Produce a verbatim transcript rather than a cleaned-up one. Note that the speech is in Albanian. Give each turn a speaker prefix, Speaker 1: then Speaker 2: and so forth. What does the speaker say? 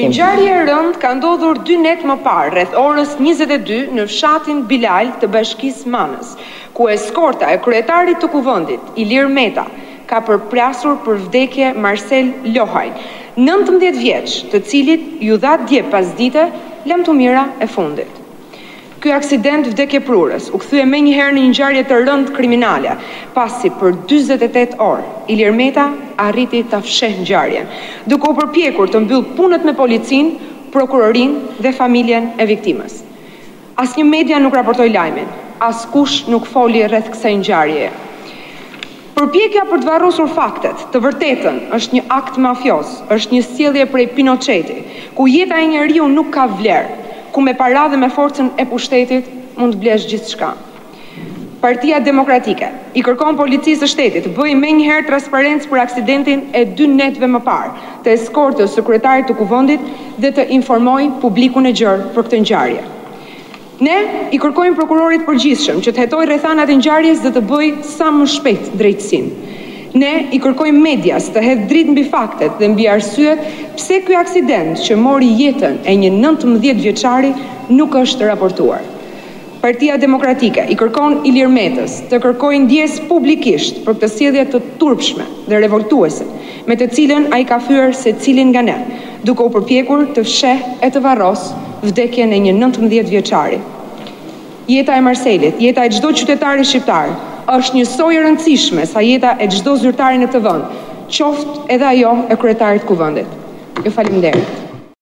Speaker 1: Ngjarje e rëndë ka ndodhur dy net më parë, rreth orës njëzet e dy në fshatin Bilal të Bashkisë Manës, ku eskorta e kryetarit të kuvendit, Ilir Meta, ka përplasur për vdekje Marcel Lohajn, nëntëmbëdhjetë vjeç, të cilit ju dha dje pasdite lamtumira e fundit. Ky aksident vdekjeprurës u kthye menjëherë në një ngjarje të rëndë kriminale, pasi për dyzet e tetë orë Ilir Meta arriti ta fshehë ngjarjen, duke u përpjekur të mbyll punët me policinë, prokurorinë dhe familjen e viktimës. Asnjë media nuk raportoi lajmin, askush nuk foli rreth kësaj ngjarjeje. Përpjekja për të varrosur faktet, të vërtetën, është një akt mafioz, është një sjellje prej Pinocheti, ku jeta e njeriu nuk ka vlerë, ku me para dhe me forcën e pushtetit mund të blesh gjithçka. Partia Demokratike i kërkon policisë së shtetit të bëjë menjëherë transparencë për aksidentin e dy netëve më parë të eskortës së kryetarit të kuvendit dhe të informojë publikun e gjerë për këtë ngjarje. Ne i kërkojmë prokurorit përgjithshëm që të hetojë rrethanat e ngjarjes dhe të bëjë sa më shpejt drejtësinë. Ne i kërkojmë medias të hedhë dritë mbi faktet dhe mbi arsyet pse ky aksident që mori jetën e një nëntëmbëdhjetë vjeçari nuk është raportuar. Partia Demokratike i kërkon Ilir Metës të kërkojë ndjes publikisht për këtë sjellje të turpshme dhe revoltuese, me të cilën ai ka fyer secilin nga ne, duke u përpjekur të fshehë e të varrosë vdekjen e një nëntëmbëdhjetë vjeçari. Jeta e Marcelit, jeta e çdo qytetari shqiptar, është njësoj e rëndësishme sa jeta e çdo zyrtari në këtë vend, qoftë edhe ajo e kryetarit të kuvendit. Ju faleminderit.